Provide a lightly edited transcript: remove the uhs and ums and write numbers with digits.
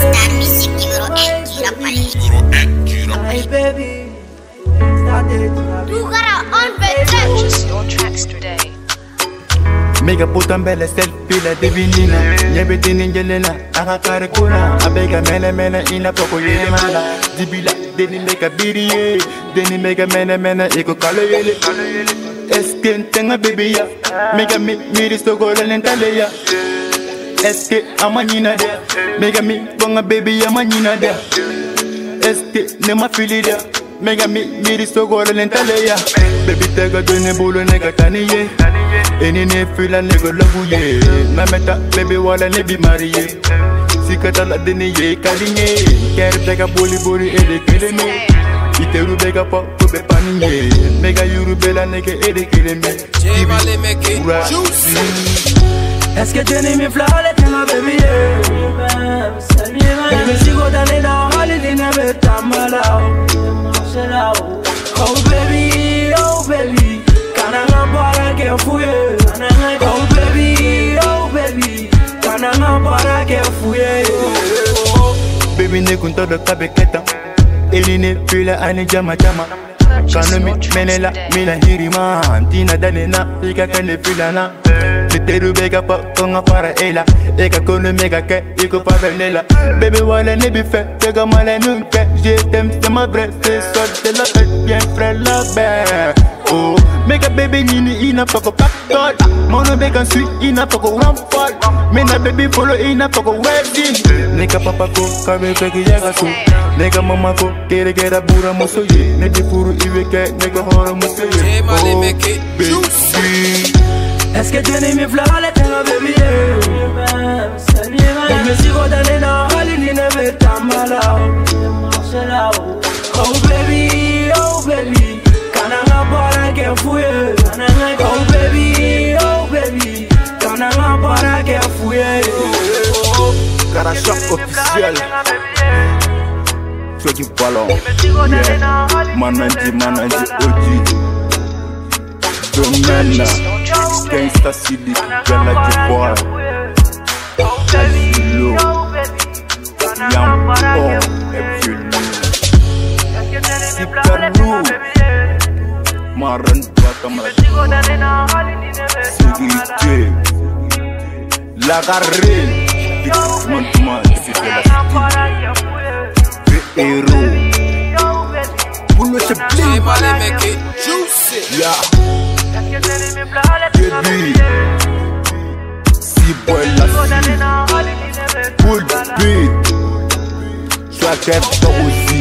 Star Music numéro 1 du rap malien. Hey baby, started Tugara on Purchase your tracks today. Mega putan bella selfie la divinina. Nyebeti ningelela akakare kuna. Abega mena ina poko yele mala. Dibila deni mega biriye. Deni mega mena iko kalo yele. Eske ntenga baby ya. Mega miri stogola lentale ya. Eske amanina de. Mega mi bonga baby amanina de. Eske nema fili de. Mega miri stogola lentale ya. Baby tega doni bulu nega taniye. Eni ne fila nego labuye. Mameta baby wala ne bi mariye. Sikata la deni ye kalinye. Ker bega boli ede keleme. Iteru bega po be paniye. Mega yuru bela nege ede keleme. J-Mali make it juicy. Est-ce que tu n'aimes mes fleurs, les ma baby? Je suis condamné dans le lit, never tamala. Oh baby, can I not para que fouille? Oh baby, can I not para que fouille? Baby ne kunto do kabeketa. Eli ne fila ani jama. Kano mi menela mina hirima. Tina danena ika kane fila na. Literu bega pa konga para ela. Eka kono mega ke iko pa venela. Baby wala ne bi fe tega mala nunca. Je t'aime c'est ma vraie c'est ça de la fête bien frère la belle. Oh mega baby nini ina poko pakdol. Mono bega sweet ina poko rampol. Mina baby follow ina poko wedding. Nega papa ko kabe begi yaga su. Nega mama ko kere bura moso ye. Nega furu iwe ke nega horo moso ye. J-Mali make it juicy. Est-ce que tu n'aimes mes fleurs, les ma baby? Je suis condamné dans le lit, never tamala. Oh baby, can I not para que fouille? Oh baby, can I not para que fouille? Karachak officiel. Ceux qui parlent. Yeah. Manager OG. Domena. Gangsta City. Gala Boy. Asilo. Young Paul. Epsilon. Sikarou. Maran Bakamara. Sécurité. La Garenne. Montement. C'est la cité. Héros. Boulot se J-Mali plie. make it juicy. Yeah. Baby. Si boy la si. Good beat. Swagger aussi.